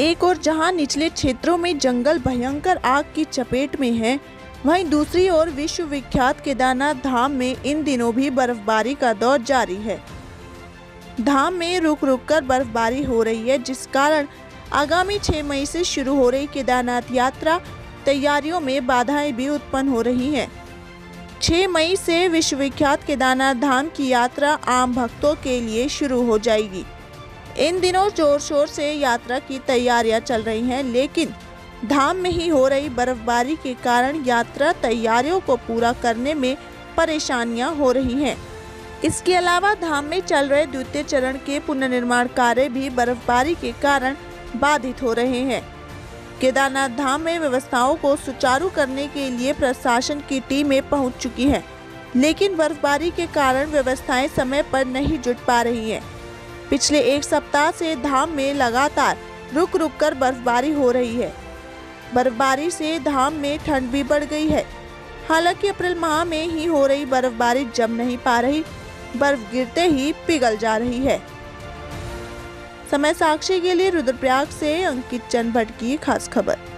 एक और जहां निचले क्षेत्रों में जंगल भयंकर आग की चपेट में है, वहीं दूसरी ओर विश्व विख्यात केदारनाथ धाम में इन दिनों भी बर्फबारी का दौर जारी है। धाम में रुक रुक कर बर्फबारी हो रही है, जिस कारण आगामी 6 मई से शुरू हो रही केदारनाथ यात्रा तैयारियों में बाधाएं भी उत्पन्न हो रही हैं। 6 मई से विश्व विख्यात केदारनाथ धाम की यात्रा आम भक्तों के लिए शुरू हो जाएगी। इन दिनों जोर शोर से यात्रा की तैयारियां चल रही हैं, लेकिन धाम में ही हो रही बर्फबारी के कारण यात्रा तैयारियों को पूरा करने में परेशानियां हो रही हैं। इसके अलावा धाम में चल रहे द्वितीय चरण के पुनर्निर्माण कार्य भी बर्फबारी के कारण बाधित हो रहे हैं। केदारनाथ धाम में व्यवस्थाओं को सुचारू करने के लिए प्रशासन की टीमें पहुंच चुकी हैं, लेकिन बर्फबारी के कारण व्यवस्थाएं समय पर नहीं जुट पा रही हैं। पिछले 1 सप्ताह से धाम में लगातार रुक रुक कर बर्फबारी हो रही है। बर्फबारी से धाम में ठंड भी बढ़ गई है। हालांकि अप्रैल माह में ही हो रही बर्फबारी जम नहीं पा रही, बर्फ गिरते ही पिघल जा रही है। समय साक्षी के लिए रुद्रप्रयाग से अंकित चंद भट्ट की खास खबर।